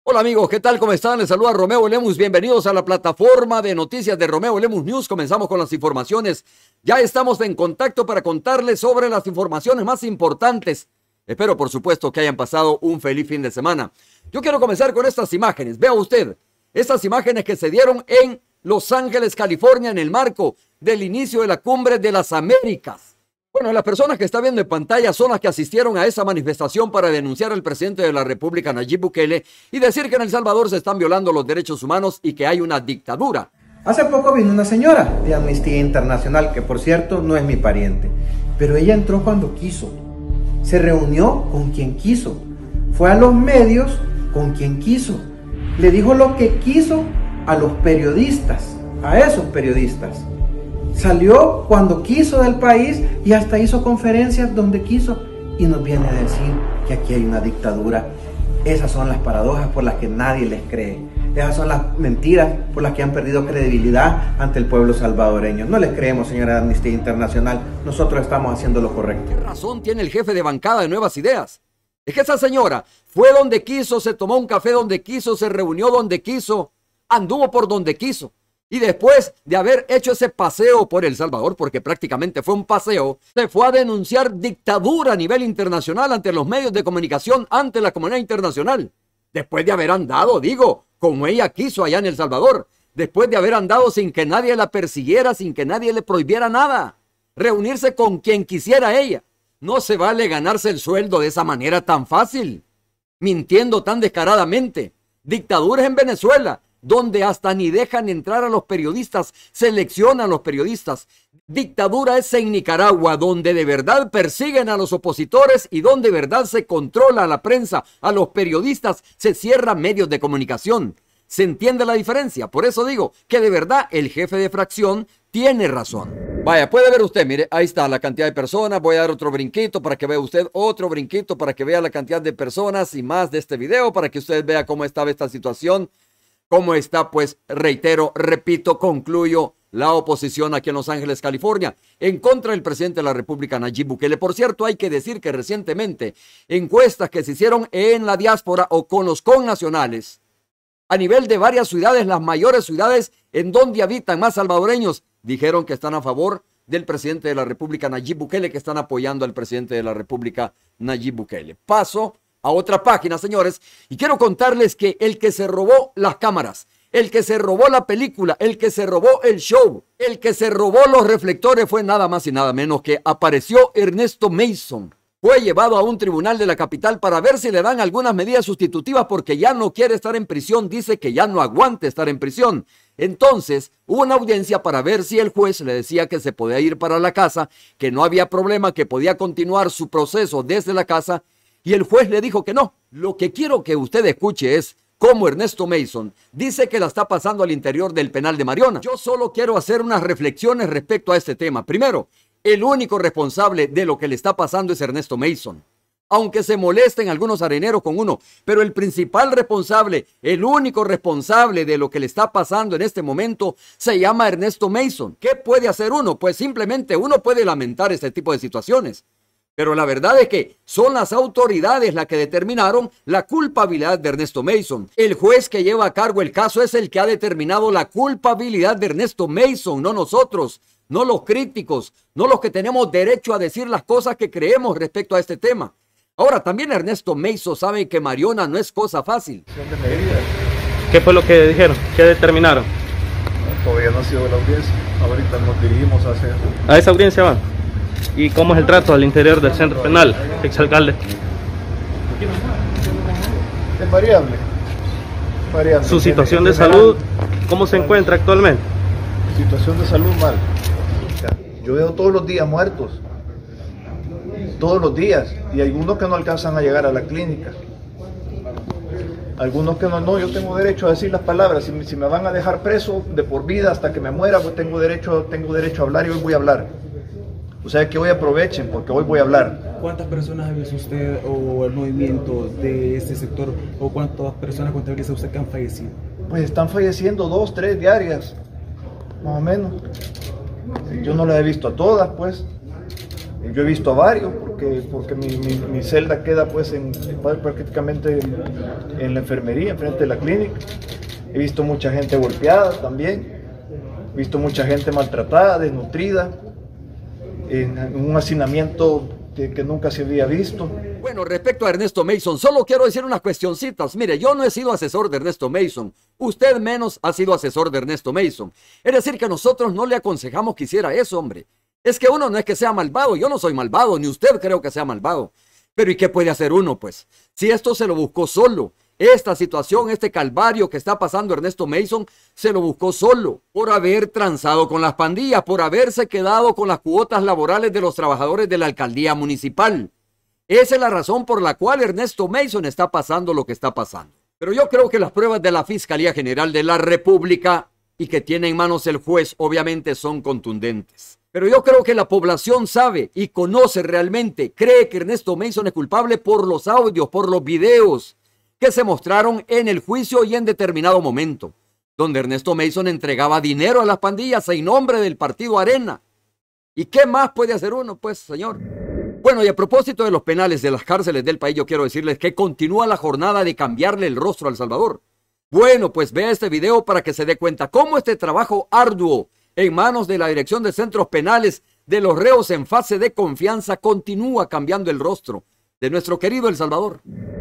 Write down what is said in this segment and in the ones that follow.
Hola amigos, ¿qué tal? ¿Cómo están? Les saluda Romeo Lemus. Bienvenidos a la plataforma de noticias de Romeo Lemus News. Comenzamos con las informaciones. Ya estamos en contacto para contarles sobre las informaciones más importantes. Espero, por supuesto, que hayan pasado un feliz fin de semana. Yo quiero comenzar con estas imágenes. Vea usted, estas imágenes que se dieron en Los Ángeles, California, en el marco del inicio de la Cumbre de las Américas. Bueno, las personas que están viendo en pantalla son las que asistieron a esa manifestación para denunciar al presidente de la República, Nayib Bukele, y decir que en El Salvador se están violando los derechos humanos y que hay una dictadura. Hace poco vino una señora de Amnistía Internacional, que por cierto no es mi pariente, pero ella entró cuando quiso, se reunió con quien quiso, fue a los medios con quien quiso, le dijo lo que quiso a los periodistas, a esos periodistas. Salió cuando quiso del país y hasta hizo conferencias donde quiso y nos viene a decir que aquí hay una dictadura. Esas son las paradojas por las que nadie les cree. Esas son las mentiras por las que han perdido credibilidad ante el pueblo salvadoreño. No les creemos, señora de Amnistía Internacional. Nosotros estamos haciendo lo correcto. ¿Qué razón tiene el jefe de bancada de Nuevas Ideas? Es que esa señora fue donde quiso, se tomó un café donde quiso, se reunió donde quiso, anduvo por donde quiso. Y después de haber hecho ese paseo por El Salvador, porque prácticamente fue un paseo, se fue a denunciar dictadura a nivel internacional ante los medios de comunicación, ante la comunidad internacional. Después de haber andado, digo, como ella quiso allá en El Salvador. Después de haber andado sin que nadie la persiguiera, sin que nadie le prohibiera nada. Reunirse con quien quisiera ella. No se vale ganarse el sueldo de esa manera tan fácil. Mintiendo tan descaradamente. Dictaduras en Venezuela, donde hasta ni dejan entrar a los periodistas, seleccionan a los periodistas. Dictadura es en Nicaragua, donde de verdad persiguen a los opositores y donde de verdad se controla a la prensa, a los periodistas, se cierran medios de comunicación. ¿Se entiende la diferencia? Por eso digo que de verdad el jefe de fracción tiene razón. Vaya, puede ver usted, mire, ahí está la cantidad de personas. Voy a dar otro brinquito para que vea usted, otro brinquito para que vea la cantidad de personas y más de este video, para que usted vea cómo estaba esta situación. ¿Cómo está? Pues reitero, repito, concluyo, la oposición aquí en Los Ángeles, California, en contra del presidente de la República, Nayib Bukele. Por cierto, hay que decir que recientemente encuestas que se hicieron en la diáspora o con los connacionales, a nivel de varias ciudades, las mayores ciudades en donde habitan más salvadoreños, dijeron que están a favor del presidente de la República, Nayib Bukele, que están apoyando al presidente de la República, Nayib Bukele. Paso a otra página, señores, y quiero contarles que el que se robó las cámaras, el que se robó la película, el que se robó el show, el que se robó los reflectores fue nada más y nada menos que apareció Ernesto Mason. Fue llevado a un tribunal de la capital para ver si le dan algunas medidas sustitutivas porque ya no quiere estar en prisión, dice que ya no aguanta estar en prisión. Entonces, hubo una audiencia para ver si el juez le decía que se podía ir para la casa, que no había problema, que podía continuar su proceso desde la casa. Y el juez le dijo que no. Lo que quiero que usted escuche es cómo Ernesto Mason dice que la está pasando al interior del penal de Mariona. Yo solo quiero hacer unas reflexiones respecto a este tema. Primero, el único responsable de lo que le está pasando es Ernesto Mason. Aunque se molesten algunos areneros con uno, pero el principal responsable, el único responsable de lo que le está pasando en este momento se llama Ernesto Mason. ¿Qué puede hacer uno? Pues simplemente uno puede lamentar este tipo de situaciones. Pero la verdad es que son las autoridades las que determinaron la culpabilidad de Ernesto Mason. El juez que lleva a cargo el caso es el que ha determinado la culpabilidad de Ernesto Mason, no nosotros, no los críticos, no los que tenemos derecho a decir las cosas que creemos respecto a este tema. Ahora, también Ernesto Mason sabe que Mariona no es cosa fácil. ¿Qué fue lo que dijeron? ¿Qué determinaron? Todavía no ha sido la audiencia. Ahorita nos dirigimos hacia... ¿A esa audiencia van? ¿Y cómo es el trato al interior del centro penal, exalcalde? Es variable. ¿Su situación de salud, cómo se encuentra actualmente? Situación de salud mal. Yo veo todos los días muertos. Todos los días. Y algunos que no alcanzan a llegar a la clínica. Algunos que no, yo tengo derecho a decir las palabras. Si me van a dejar preso de por vida hasta que me muera, pues tengo derecho a hablar y hoy voy a hablar. O sea que hoy aprovechen porque hoy voy a hablar. ¿Cuántas personas ha visto usted o el movimiento de este sector o cuántas personas contabiliza usted que han fallecido? Pues están falleciendo 2, 3 diarias, más o menos. Yo no las he visto a todas, pues. Yo he visto a varios porque porque mi celda queda pues prácticamente en la enfermería, enfrente de la clínica. He visto mucha gente golpeada también, he visto mucha gente maltratada, desnutrida, en un hacinamiento que nunca se había visto. Bueno, respecto a Ernesto Mason, solo quiero decir unas cuestioncitas. Mire, yo no he sido asesor de Ernesto Mason. Usted menos ha sido asesor de Ernesto Mason. Es decir, que nosotros no le aconsejamos que hiciera eso, hombre. Es que uno no es que sea malvado. Yo no soy malvado, ni usted creo que sea malvado. Pero ¿y qué puede hacer uno, pues? Si esto se lo buscó solo. Esta situación, este calvario que está pasando Ernesto Mason, se lo buscó solo por haber transado con las pandillas, por haberse quedado con las cuotas laborales de los trabajadores de la alcaldía municipal. Esa es la razón por la cual Ernesto Mason está pasando lo que está pasando. Pero yo creo que las pruebas de la Fiscalía General de la República y que tiene en manos el juez obviamente son contundentes. Pero yo creo que la población sabe y conoce realmente, cree que Ernesto Mason es culpable por los audios, por los videos que se mostraron en el juicio y en determinado momento, donde Ernesto Mason entregaba dinero a las pandillas en nombre del partido Arena. ¿Y qué más puede hacer uno, pues, señor? Bueno, y a propósito de los penales de las cárceles del país, yo quiero decirles que continúa la jornada de cambiarle el rostro a El Salvador. Bueno, pues vea este video para que se dé cuenta cómo este trabajo arduo en manos de la Dirección de Centros Penales de los reos en fase de confianza continúa cambiando el rostro de nuestro querido El Salvador.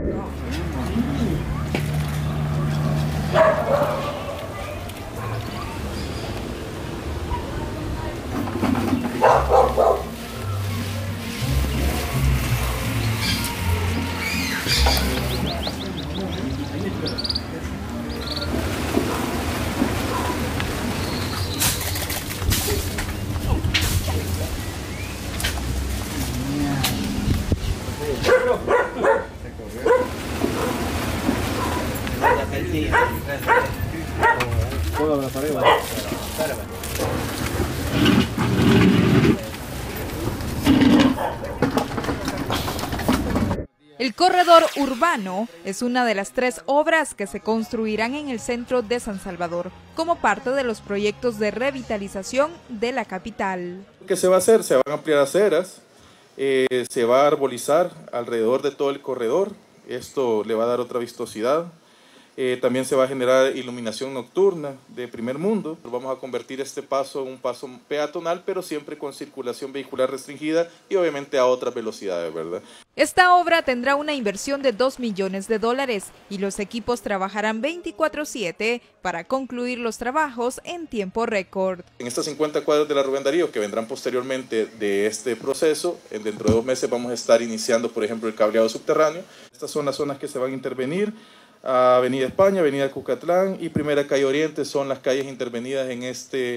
El corredor urbano es una de las 3 obras que se construirán en el centro de San Salvador, como parte de los proyectos de revitalización de la capital. ¿Qué se va a hacer? Se van a ampliar aceras, se va a arbolizar alrededor de todo el corredor, esto le va a dar otra vistosidad. También se va a generar iluminación nocturna de primer mundo. Vamos a convertir este paso en un paso peatonal, pero siempre con circulación vehicular restringida y obviamente a otras velocidades, ¿verdad? Esta obra tendrá una inversión de $2 millones y los equipos trabajarán 24/7 para concluir los trabajos en tiempo récord. En estas 50 cuadras de la Rubén Darío que vendrán posteriormente de este proceso, dentro de 2 meses vamos a estar iniciando, por ejemplo, el cableado subterráneo. Estas son las zonas que se van a intervenir. Avenida España, Avenida Cucatlán y Primera Calle Oriente son las calles intervenidas en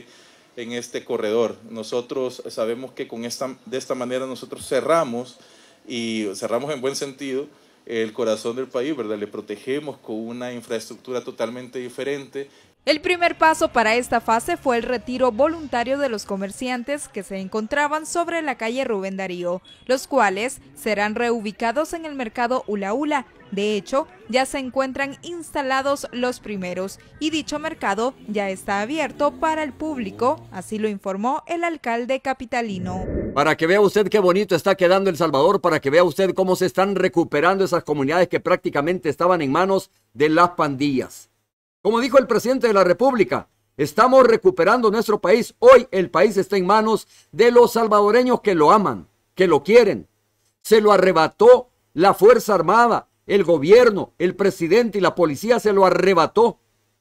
este corredor. Nosotros sabemos que de esta manera nosotros cerramos, y cerramos en buen sentido, el corazón del país, ¿verdad? Le protegemos con una infraestructura totalmente diferente. El primer paso para esta fase fue el retiro voluntario de los comerciantes que se encontraban sobre la calle Rubén Darío, los cuales serán reubicados en el mercado Ula Ula. De hecho, ya se encuentran instalados los primeros y dicho mercado ya está abierto para el público, así lo informó el alcalde capitalino. Para que vea usted qué bonito está quedando El Salvador, para que vea usted cómo se están recuperando esas comunidades que prácticamente estaban en manos de las pandillas. Como dijo el presidente de la República, estamos recuperando nuestro país. Hoy el país está en manos de los salvadoreños que lo aman, que lo quieren. Se lo arrebató la Fuerza Armada, el gobierno, el presidente y la policía se lo arrebató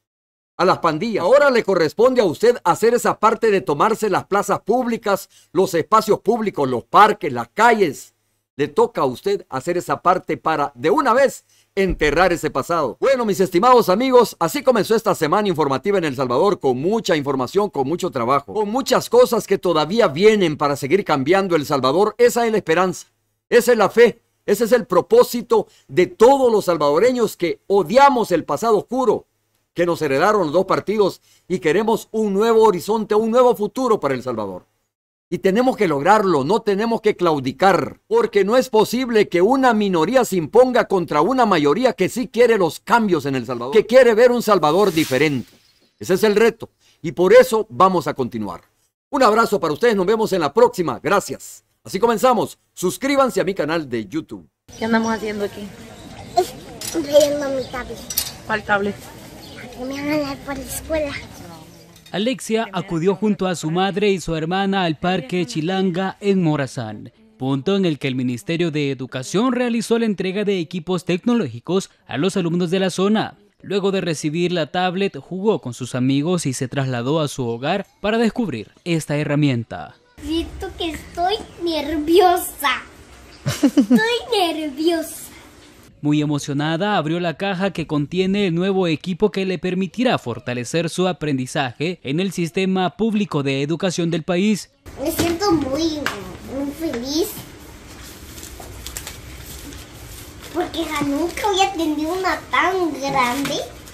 a las pandillas. Ahora le corresponde a usted hacer esa parte de tomarse las plazas públicas, los espacios públicos, los parques, las calles. Le toca a usted hacer esa parte para, de una vez, enterrar ese pasado. Bueno, mis estimados amigos, así comenzó esta semana informativa en El Salvador, con mucha información, con mucho trabajo, con muchas cosas que todavía vienen para seguir cambiando El Salvador. Esa es la esperanza, esa es la fe, ese es el propósito de todos los salvadoreños que odiamos el pasado oscuro que nos heredaron los 2 partidos y queremos un nuevo horizonte, un nuevo futuro para El Salvador. Y tenemos que lograrlo, no tenemos que claudicar, porque no es posible que una minoría se imponga contra una mayoría que sí quiere los cambios en El Salvador, que quiere ver un Salvador diferente. Ese es el reto y por eso vamos a continuar. Un abrazo para ustedes, nos vemos en la próxima. Gracias. Así comenzamos. Suscríbanse a mi canal de YouTube. ¿Qué andamos haciendo aquí? Leyendo mi tablet. ¿Cuál tablet? Para que me hagan leer por la escuela. Alexia acudió junto a su madre y su hermana al Parque Chilanga en Morazán, punto en el que el Ministerio de Educación realizó la entrega de equipos tecnológicos a los alumnos de la zona. Luego de recibir la tablet, jugó con sus amigos y se trasladó a su hogar para descubrir esta herramienta. Siento que estoy nerviosa. Estoy nerviosa. Muy emocionada, abrió la caja que contiene el nuevo equipo que le permitirá fortalecer su aprendizaje en el sistema público de educación del país. Me siento muy feliz porque nunca había tenido una tan grande.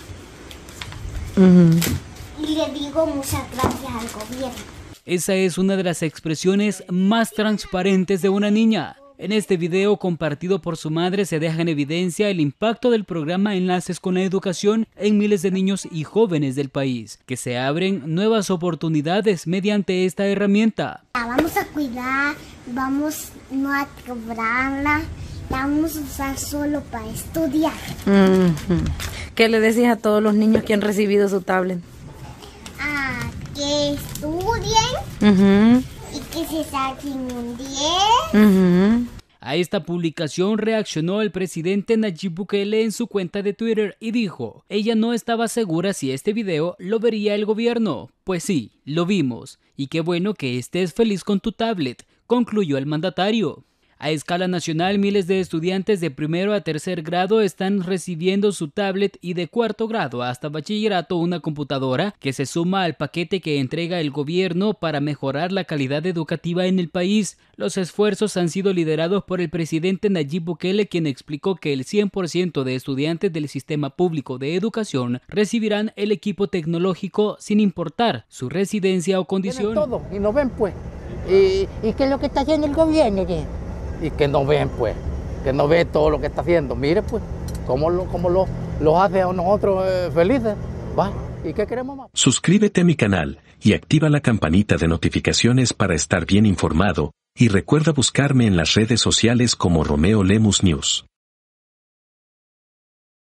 Y le digo muchas gracias al gobierno. Esa es una de las expresiones más transparentes de una niña. En este video compartido por su madre se deja en evidencia el impacto del programa Enlaces con la Educación en miles de niños y jóvenes del país, que se abren nuevas oportunidades mediante esta herramienta. La vamos a cuidar, vamos no a quebrarla, la vamos a usar solo para estudiar. ¿Qué le decís a todos los niños que han recibido su tablet? Que estudien. Y que se saquen un 10. A esta publicación reaccionó el presidente Nayib Bukele en su cuenta de Twitter y dijo, ella no estaba segura si este video lo vería el gobierno. Pues sí, lo vimos. Y qué bueno que estés feliz con tu tablet, concluyó el mandatario. A escala nacional, miles de estudiantes de primero a tercer grado están recibiendo su tablet y de cuarto grado hasta bachillerato una computadora que se suma al paquete que entrega el gobierno para mejorar la calidad educativa en el país. Los esfuerzos han sido liderados por el presidente Nayib Bukele, quien explicó que el 100% de estudiantes del sistema público de educación recibirán el equipo tecnológico sin importar su residencia o condición. Todo, y no ven pues. ¿Y qué es lo que está haciendo el gobierno? ¿Qué? Y que no ven pues, que no ven todo lo que está haciendo. Mire pues, cómo los hace a nosotros felices. ¿Va? ¿Y qué queremos más? Suscríbete a mi canal y activa la campanita de notificaciones para estar bien informado. Y recuerda buscarme en las redes sociales como Romeo Lemus News.